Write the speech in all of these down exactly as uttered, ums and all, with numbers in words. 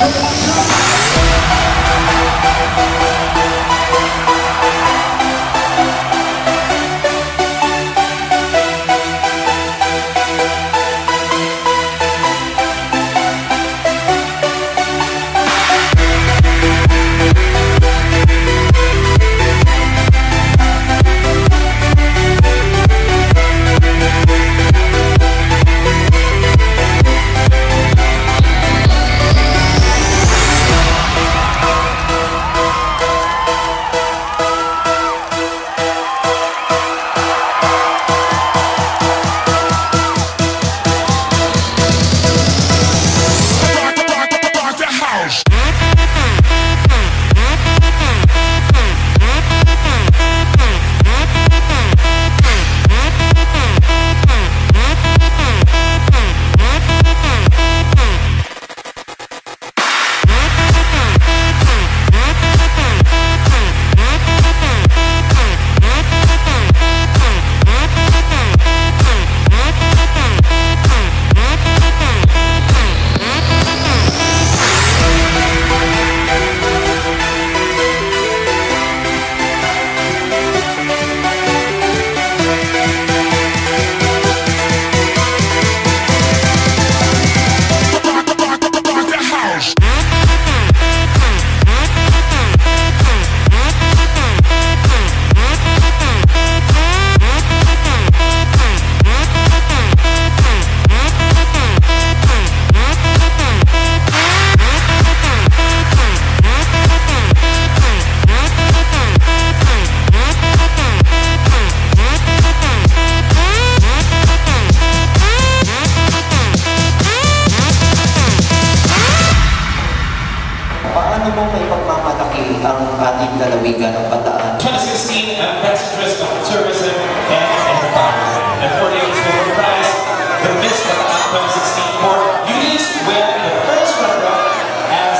lalawigan ng Bataan. twenty sixteen Ambassadors of Tourism and Entertainment. And for the October Prize, the Miss Bataan twenty sixteen for Eunice with the first runner-up as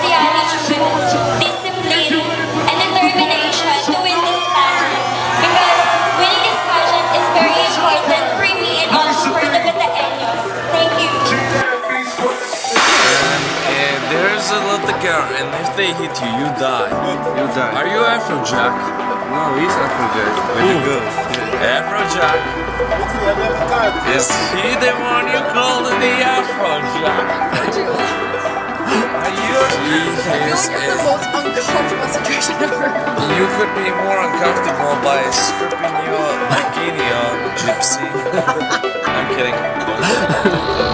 discipline, and determination to win this pageant. Because winning this pageant is very important for me and also for the Bataeños. Thank you. And there's a little girl, and if they hit you, you die. You die. Are you Afrojack? No, he's Afrojack. With the girls. Afrojack? Is he the one you called the Afrojack? Are you? He I feel like you're the most uncomfortable situation ever. You could be more uncomfortable by stripping your bikini on, gypsy. I'm kidding.